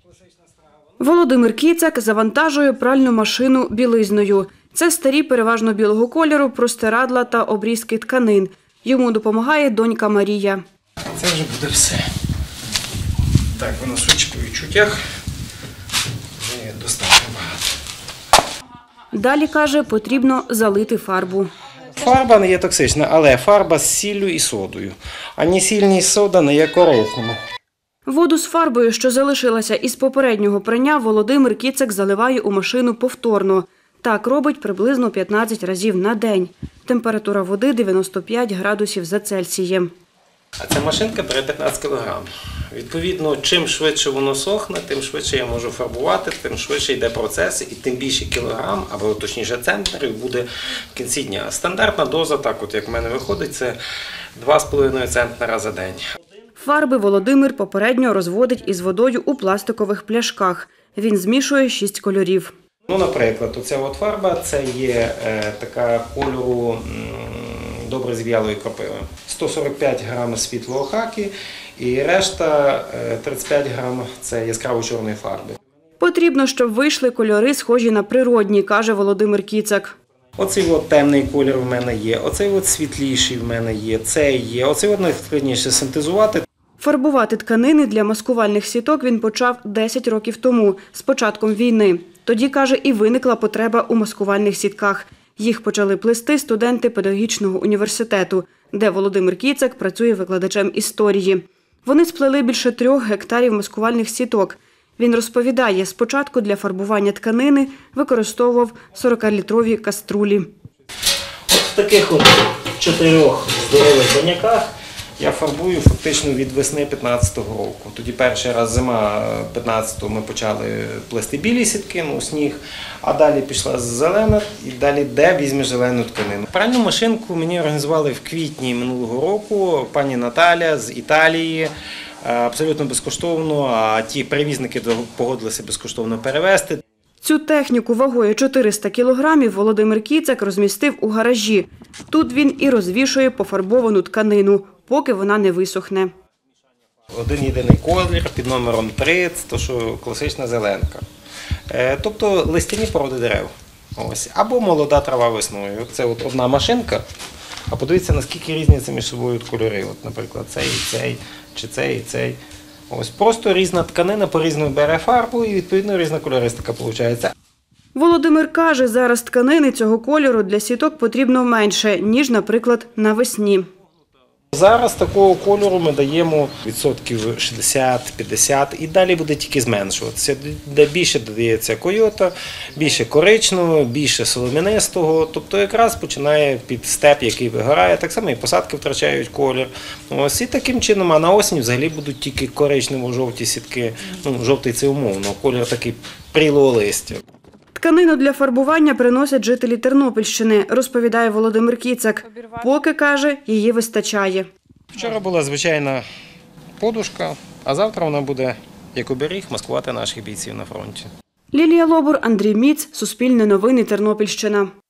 Володимир Кіцак завантажує пральну машину білизною. Це старі, переважно білого кольору, простирадла та обрізки тканин. Йому допомагає донька Марія. Це вже буде все. Так, воно судячи по відчуттях достатньо багато. Далі, каже, потрібно залити фарбу. Фарба не є токсична, але фарба з сіллю і содою. Ані сіль, ні сода не є корисними. Воду з фарбою, що залишилася із попереднього прання, Володимир Кіцак заливає у машину повторно. Так робить приблизно 15 разів на день. Температура води 95 градусів за Цельсієм. А ця машинка бере 15 кг. Відповідно, чим швидше воно сохне, тим швидше я можу фарбувати, тим швидше йде процес, і тим більше кілограм, або точніше центнерів буде в кінці дня. Стандартна доза, так от як в мене виходить, це 2,5 центнера за день. Фарби Володимир попередньо розводить із водою у пластикових пляшках. Він змішує 6 кольорів. Наприклад, оця от фарба – це є така кольору добре зв'ялої кропиви. 145 грам світлого хакі і решта 35 грам – це яскраво-чорної фарби. Потрібно, щоб вийшли кольори, схожі на природні, каже Володимир Кіцак. Оцей от темний колір в мене є, оцей от світліший в мене є, цей є, оцей от найскладніше синтезувати. Фарбувати тканини для маскувальних сіток він почав 10 років тому, з початком війни. Тоді, каже, і виникла потреба у маскувальних сітках. Їх почали плести студенти педагогічного університету, де Володимир Кіцак працює викладачем історії. Вони сплели більше 3 гектарів маскувальних сіток. Він розповідає, спочатку для фарбування тканини використовував 40-літрові каструлі. От в таких от 4 здорових баняках я фарбую фактично від весни 15-го року. Тоді перший раз зима 15-го ми почали плести білі сітки, сніг, а далі пішла зелена і далі де візьмеш зелену тканину. Пральну машинку мені організували в квітні минулого року пані Наталя з Італії. Абсолютно безкоштовно, а ті перевізники погодилися безкоштовно перевезти. Цю техніку вагою 400 кілограмів Володимир Кіцак розмістив у гаражі. Тут він і розвішує пофарбовану тканину, поки вона не висохне. Один єдиний колір під номером 3 – це що класична зеленка. Тобто листяні породи дерев. Ось. Або молода трава весною. Це от одна машинка. А подивіться, наскільки різняться між собою кольори. От, наприклад, цей і цей, чи цей і цей. Ось просто різна тканина по-різному бере фарбу і, відповідно, різна кольористика виходить. Володимир каже, зараз тканини цього кольору для сіток потрібно менше, ніж, наприклад, навесні. Зараз такого кольору ми даємо відсотків 60-50 і далі буде тільки зменшуватися. Де більше додається койота, більше коричневого, більше солом'янистого. Тобто якраз починає під степ, який вигорає. Так само і посадки втрачають колір. Ось і таким чином, а на осінь взагалі будуть тільки коричнево-жовті сітки. Жовтий – це умовно, колір такий прілого листя. Тканину для фарбування приносять жителі Тернопільщини, розповідає Володимир Кіцак. Поки, каже, її вистачає. Вчора була звичайна подушка, а завтра вона буде, як оберіг, маскувати наших бійців на фронті. Лілія Лобур, Андрій Міц, Суспільне новини, Тернопільщина.